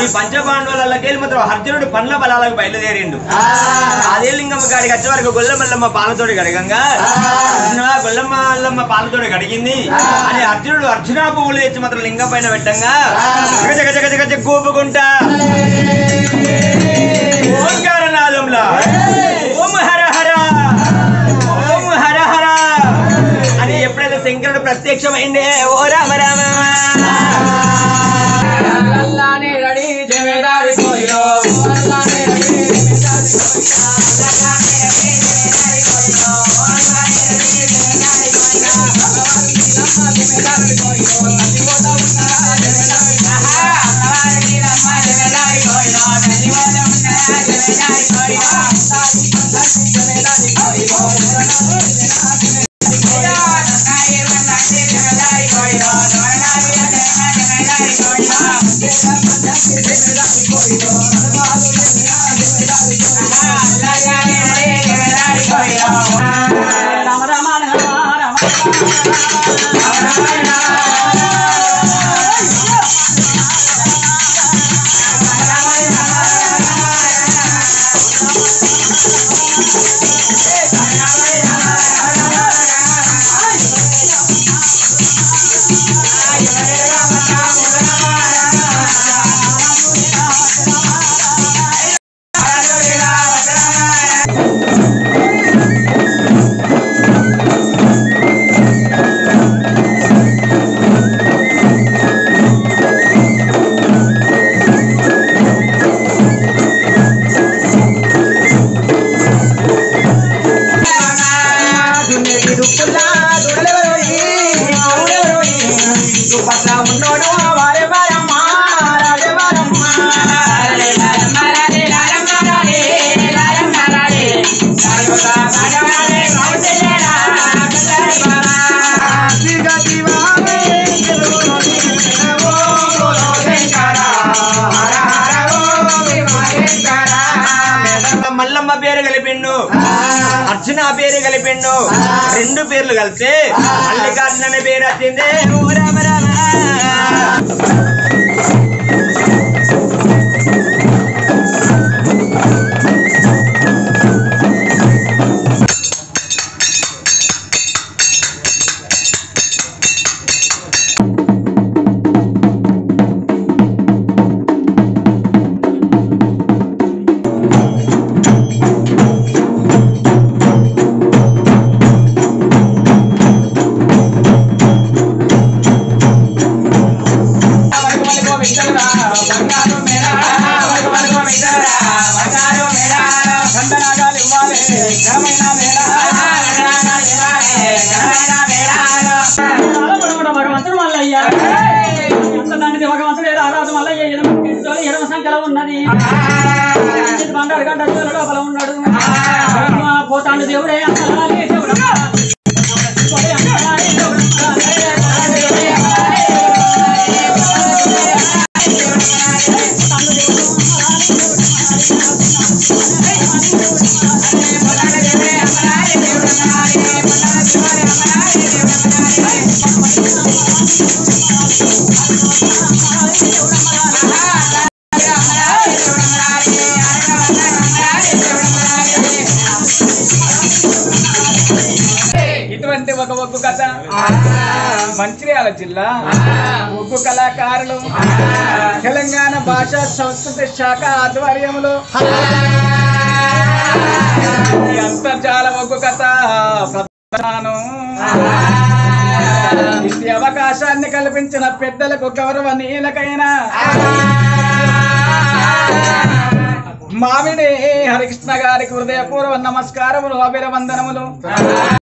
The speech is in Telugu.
ఈ పంచపాండవులకెళ్ళి మాత్రం అర్జునుడు పండ్ల బలాలకు బయలుదేరిండు. అదే లింగమ్మ కాడికి వచ్చే వరకు గొల్లమల్లమ్మ పాలతోడి గడగంగా గొల్లమల్లమ్మ పాలతోడి గడిగింది అని అర్జునుడు అర్జునా పువ్వులు తెచ్చి మాత్రం లింగం పైన పెట్టంగా గజ కూపుకుంటా ఓంకారనాదంలా ఓం హర హర ఓం హర హర అని ఎప్పుడైతే శంకరుడు ప్రత్యక్షమైందే ఓ రామ రామ మల్లమ్మ పేరు కలిపిండు అర్జున పేరు కలిపిండు రెండు పేర్లు కలిస్తే మల్లికార్జున అనే పేరు వచ్చింది రామ రామ భగవంతుడు మల్లయ్య భగవంతుడు ఆరాధ మల్లయ్య 20 సంఖ్యలో ఉన్నది బంగారు గంట లోపల ఉన్నాడు పోతాడు దేవుడే ఇటువంటి ఒక ఒగ్గు కథ మంచిర్యాల జిల్లా ఒగ్గు కళాకారులు తెలంగాణ భాషా సంస్కృతి శాఖ ఆధ్వర్యంలో ఈ అంతర్జాల ఒగ్గు కథ ప్రధానం ఈ అవకాశాన్ని కల్పించిన పెద్దలకు గౌరవనీయులకైనా మామిడి హరికృష్ణ గారికి హృదయపూర్వ నమస్కారములు అభివందనములు.